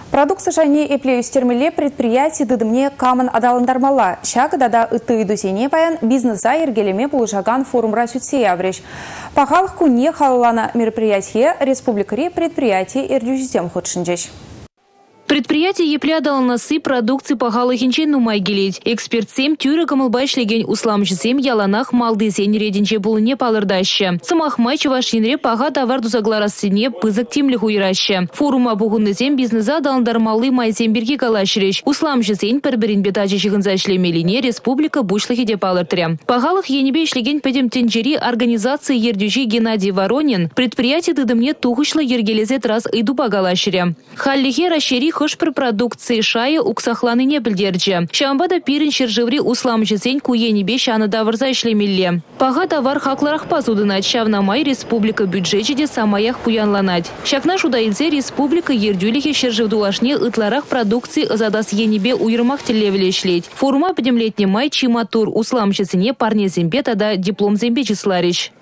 Продукция жане эплею стермеле предприятий дыдымне камын адалындармала. Шагы дада ыты идусене паян бизнеса ергелеме булышаган форум расютсе авреш. Пахалық куне халалана мероприятие республикари предприятий эрдюжизем ходшинжеш. Предприятие еплядал насы продукции пахалы хинчен нумай гелить. Эксперт сем тюры камылбай шлеген усламчысем яланах малды сен рединче булыне палырдаще. Самах майчы вашинре паха товар дузагларасыне пызык тимлих уйраще. Форума бугунды сем бизнеса даландармалы майсем берги калашреш. Усламчысен перберин бетачы шығынза шлемелине республика бушлыхи де палыртря. Пахалых енебе шлеген педем тенджери организации ердюжи Геннадий Воронин. Предприятие дыдымне тухышлы ергелезет раз иду пагалашре. Халлихе расшери хышпр продукции шая уксахланы не білдерджі. Шамбада пирин шержеври усламчысен куенебе шаны давырза шлемелле. Паға товар хакларах пасудынат шавнамай республика бюджетчеде самаях пуянланать. Шакна шудайынсе республика ердюлихе шержевдулашне ытларах продукции задас енебе уйрмах телевеле шлеть. Форума подемлетне май чиматур усламчысыне парне зембе тада диплом зембе числарищ.